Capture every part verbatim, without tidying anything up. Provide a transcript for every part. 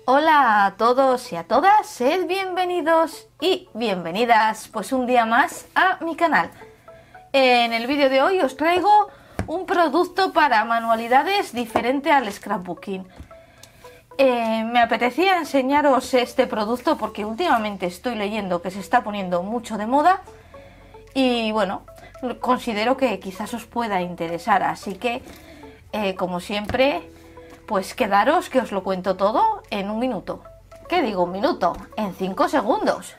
Hola a todos y a todas, sed bienvenidos y bienvenidas pues un día más a mi canal. En el vídeo de hoy os traigo un producto para manualidades diferente al scrapbooking. Eh, me apetecía enseñaros este producto porque últimamente estoy leyendo que se está poniendo mucho de moda y bueno, considero que quizás os pueda interesar, así que eh, como siempre, pues quedaros que os lo cuento todo en un minuto. ¿Qué digo un minuto? En cinco segundos.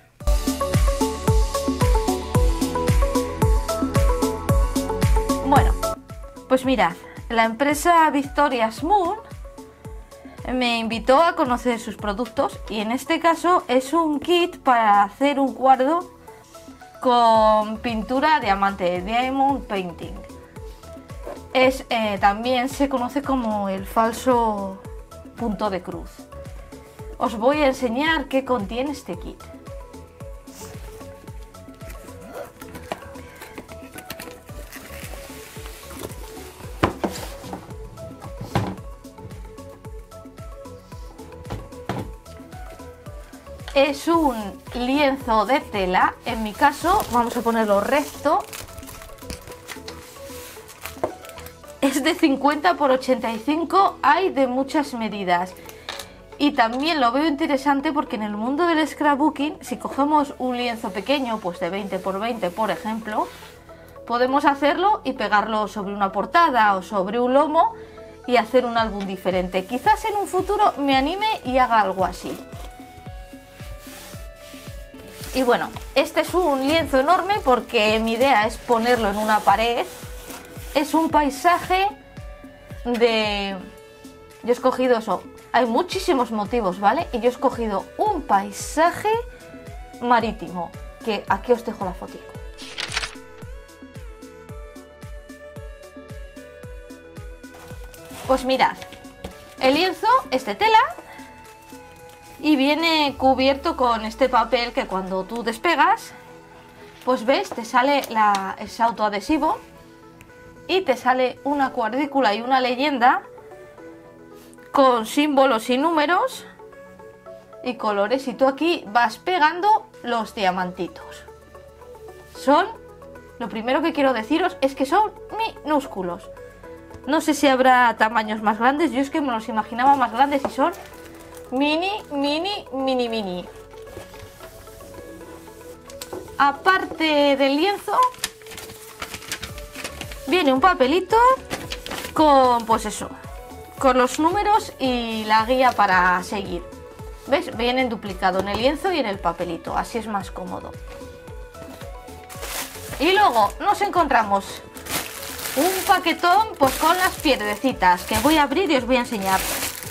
Bueno, pues mirad, la empresa Victoria Moon me invitó a conocer sus productos y en este caso es un kit para hacer un cuadro con pintura diamante, Diamond Painting. Es, eh, también se conoce como el falso punto de cruz. Os voy a enseñar qué contiene este kit. Es un lienzo de tela, en mi caso vamos a ponerlo recto. Es de cincuenta por ochenta y cinco, hay de muchas medidas. Y también lo veo interesante porque en el mundo del scrapbooking, si cogemos un lienzo pequeño, pues de veinte por veinte por ejemplo, podemos hacerlo y pegarlo sobre una portada o sobre un lomo y hacer un álbum diferente. Quizás en un futuro me anime y haga algo así. Y bueno, este es un lienzo enorme porque mi idea es ponerlo en una pared. Es un paisaje de... Yo he escogido eso, hay muchísimos motivos, ¿vale? Y yo he escogido un paisaje marítimo, que aquí os dejo la fotico. Pues mirad, el lienzo es de tela y viene cubierto con este papel que cuando tú despegas, pues ves, te sale la, ese autoadhesivo. Y te sale una cuadrícula y una leyenda con símbolos y números y colores. Y tú aquí vas pegando los diamantitos. Son, lo primero que quiero deciros es que son minúsculos. No sé si habrá tamaños más grandes, yo es que me los imaginaba más grandes y son mini, mini, mini, mini. Aparte del lienzo, viene un papelito con, pues eso, con los números y la guía para seguir. ¿Ves? Vienen duplicado en el lienzo y en el papelito, así es más cómodo. Y luego nos encontramos un paquetón pues con las piedrecitas que voy a abrir y os voy a enseñar.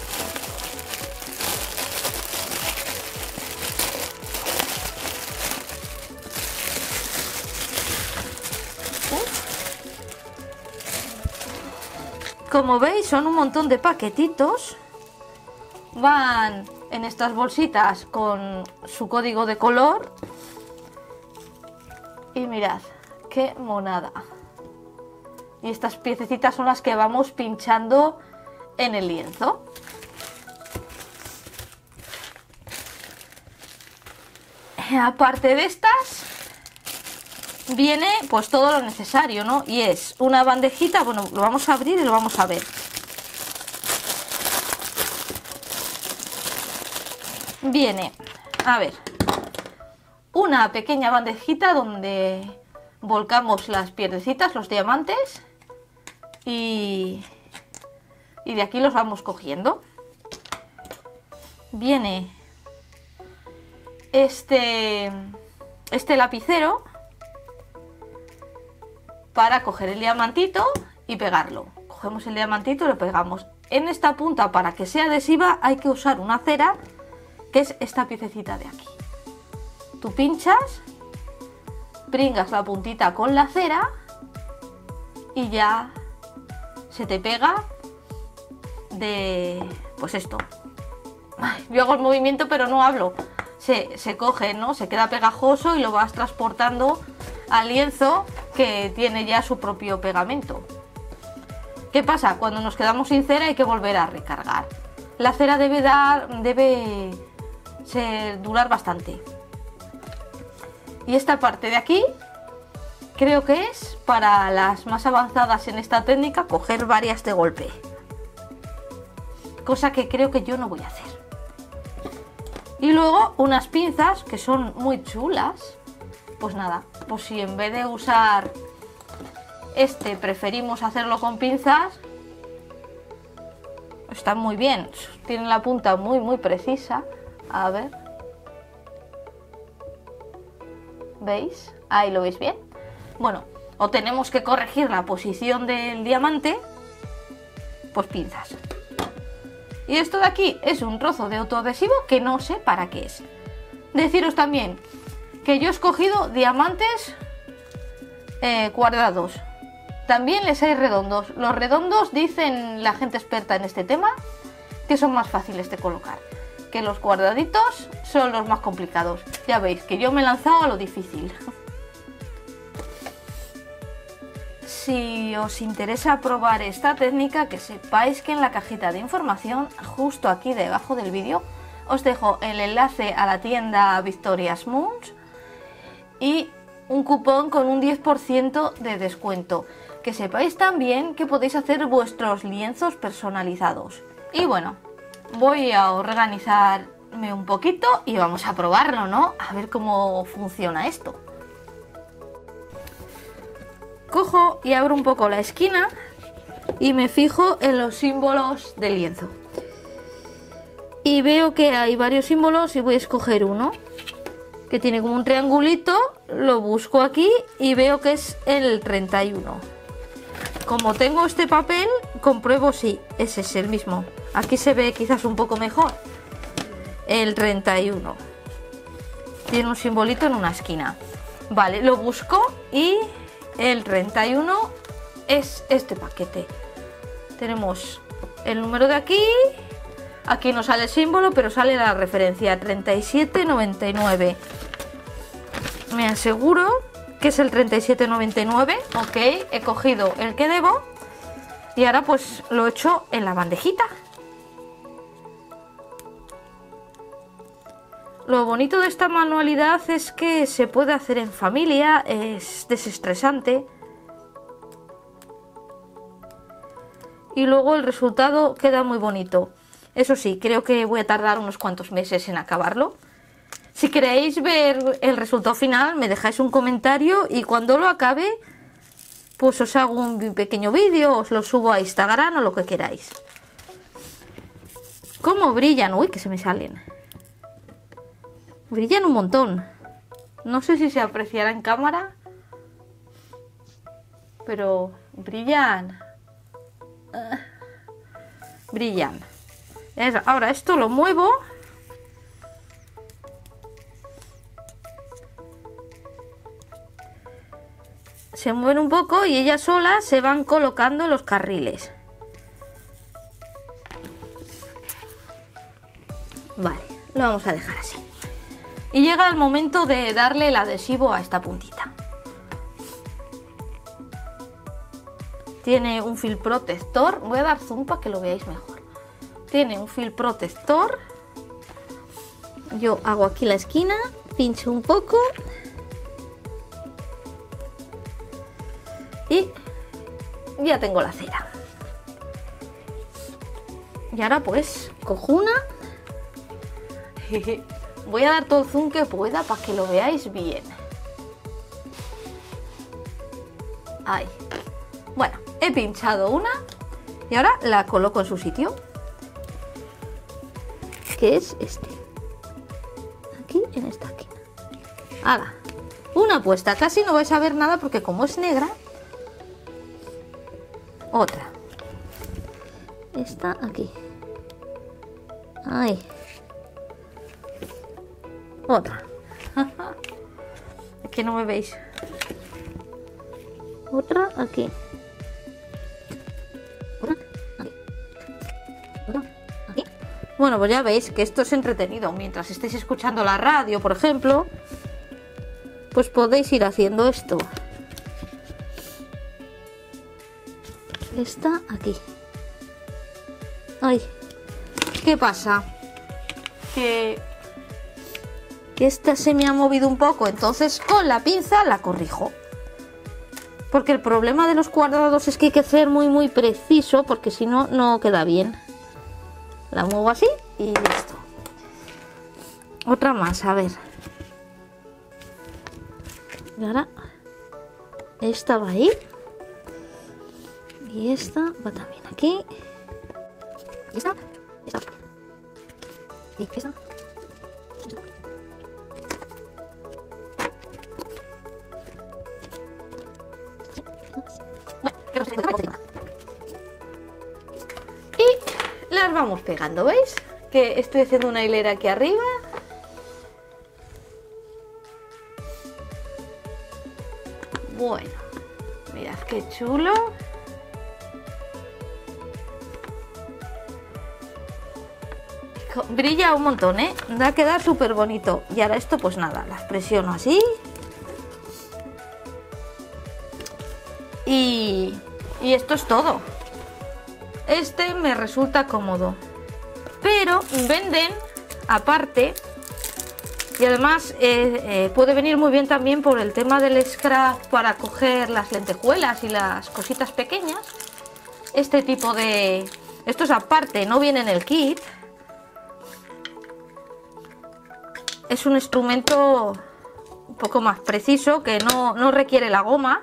Como veis son un montón de paquetitos, van en estas bolsitas con su código de color y mirad qué monada. Y estas piececitas son las que vamos pinchando en el lienzo. Aparte de estas viene pues todo lo necesario, ¿no? Y es una bandejita, bueno, lo vamos a abrir y lo vamos a ver. Viene, a ver, una pequeña bandejita donde volcamos las piedrecitas, los diamantes, y, y de aquí los vamos cogiendo. Viene este, este lapicero para coger el diamantito y pegarlo. Cogemos el diamantito y lo pegamos. En esta punta, para que sea adhesiva, hay que usar una cera, que es esta piececita de aquí. Tú pinchas, pringas la puntita con la cera y ya se te pega de... pues esto. Ay, yo hago el movimiento pero no hablo. Se, se coge, ¿no? Se queda pegajoso y lo vas transportando al lienzo que tiene ya su propio pegamento. ¿Qué pasa? Cuando nos quedamos sin cera hay que volver a recargar. la cera debe dar, debe ser, durar bastante. Y esta parte de aquí creo que es para las más avanzadas en esta técnica, coger varias de golpe. Cosa que creo que yo no voy a hacer. Y luego unas pinzas que son muy chulas. Pues nada, pues si en vez de usar este preferimos hacerlo con pinzas, están muy bien. Tienen la punta muy muy precisa. A ver. ¿Veis? Ahí lo veis bien. Bueno, o tenemos que corregir la posición del diamante, pues pinzas. Y esto de aquí es un trozo de autoadhesivo que no sé para qué es. Deciros también que yo he escogido diamantes eh, cuadrados. También les hay redondos. Los redondos, dicen la gente experta en este tema, que son más fáciles de colocar. Que los cuadraditos son los más complicados. Ya veis que yo me he lanzado a lo difícil. Si os interesa probar esta técnica, que sepáis que en la cajita de información, justo aquí debajo del vídeo, os dejo el enlace a la tienda Victoria's Moons y un cupón con un diez por ciento de descuento. Que sepáis también que podéis hacer vuestros lienzos personalizados. Y bueno, voy a organizarme un poquito y vamos a probarlo, ¿no? A ver cómo funciona esto. Cojo y abro un poco la esquina y me fijo en los símbolos del lienzo. Y veo que hay varios símbolos y voy a escoger uno que tiene como un triangulito, lo busco aquí y veo que es el treinta y uno. Como tengo este papel, compruebo si ese es el mismo. Aquí se ve quizás un poco mejor. El treinta y uno. Tiene un simbolito en una esquina. Vale, lo busco y el treinta y uno es este paquete. Tenemos el número de aquí. Aquí no sale el símbolo, pero sale la referencia treinta y siete noventa y nueve. Me aseguro que es el treinta y siete noventa y nueve. Ok, he cogido el que debo y ahora pues lo echo en la bandejita. Lo bonito de esta manualidad es que se puede hacer en familia, es desestresante. Y luego el resultado queda muy bonito. Eso sí, creo que voy a tardar unos cuantos meses en acabarlo. Si queréis ver el resultado final, me dejáis un comentario y cuando lo acabe, pues os hago un pequeño vídeo, os lo subo a Instagram o lo que queráis. ¿Cómo brillan? Uy, que se me salen. Brillan un montón. No sé si se apreciará en cámara, pero brillan. Uh, brillan. Ahora esto lo muevo. Se mueven un poco y ellas solas se van colocando los carriles. Vale, lo vamos a dejar así. Y llega el momento de darle el adhesivo a esta puntita. Tiene un fil protector. Voy a dar zoom para que lo veáis mejor. Tiene un fil protector. Yo hago aquí la esquina, pincho un poco. Y ya tengo la cera. Y ahora pues cojo una. Voy a dar todo el zoom que pueda para que lo veáis bien. Ahí. Bueno, he pinchado una y ahora la coloco en su sitio. Que es este. Aquí en esta esquina. ¡Hala! Una puesta. Casi no vais a ver nada porque como es negra. Otra. Esta aquí. Ahí. Otra. Aquí no me veis. Otra aquí. Otra aquí. Otra aquí. Bueno, pues ya veis que esto es entretenido. Mientras estéis escuchando la radio, por ejemplo, pues podéis ir haciendo esto. Esta aquí. Ay, ¿qué pasa? Que, que esta se me ha movido un poco, entonces con la pinza la corrijo. Porque el problema de los cuadrados es que hay que ser muy muy preciso, porque si no, no queda bien. La muevo así y listo. Otra más, a ver. Y ahora esta va ahí. Y esta va también aquí. Y esta, esta. Y esta. Y las vamos pegando, ¿veis? Que estoy haciendo una hilera aquí arriba. Bueno, mirad qué chulo. Brilla un montón, ¿eh? Va a quedar súper bonito. Y ahora esto, pues nada, las presiono así. Y, y esto es todo. Este me resulta cómodo. Pero venden aparte. Y además eh, eh, puede venir muy bien también por el tema del scrap para coger las lentejuelas y las cositas pequeñas. Este tipo de... Esto es aparte, no viene en el kit. Es un instrumento un poco más preciso, que no, no requiere la goma.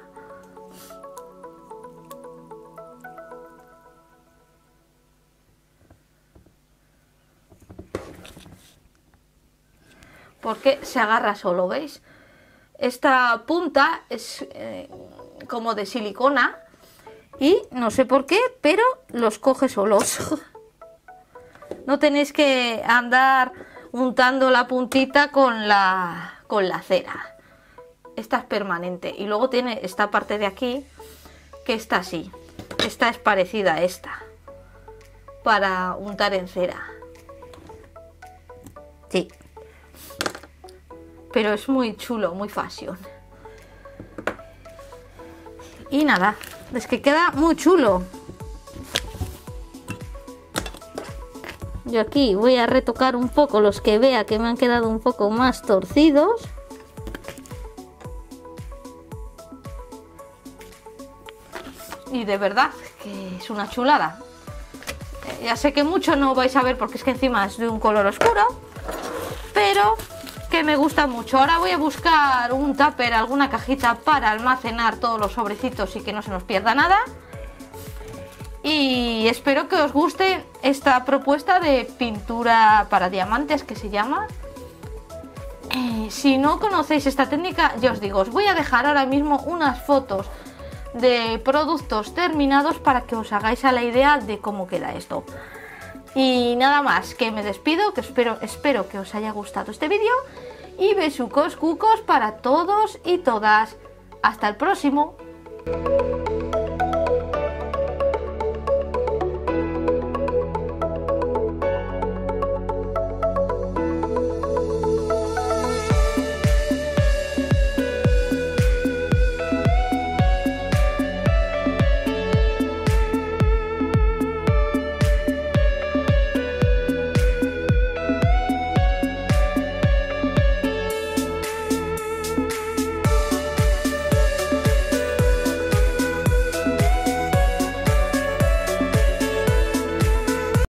Porque se agarra solo, ¿veis? Esta punta es eh, como de silicona y no sé por qué, pero los coge solos. No tenéis que andar untando la puntita con la, con la cera. Esta es permanente. Y luego tiene esta parte de aquí que está así. Esta es parecida a esta para untar en cera. Sí. Pero es muy chulo, muy fashion. Y nada, es que queda muy chulo. Yo aquí voy a retocar un poco los que vea que me han quedado un poco más torcidos. Y de verdad que es una chulada. Ya sé que mucho no vais a ver porque es que encima es de un color oscuro, pero que me gusta mucho. Ahora voy a buscar un tupper, alguna cajita para almacenar todos los sobrecitos y que no se nos pierda nada. Y espero que os guste esta propuesta de pintura para diamantes que se llama. Eh, si no conocéis esta técnica, ya os digo, os voy a dejar ahora mismo unas fotos de productos terminados para que os hagáis a la idea de cómo queda esto. Y nada más, que me despido, que espero, espero que os haya gustado este vídeo. Y besucos cucos para todos y todas. Hasta el próximo.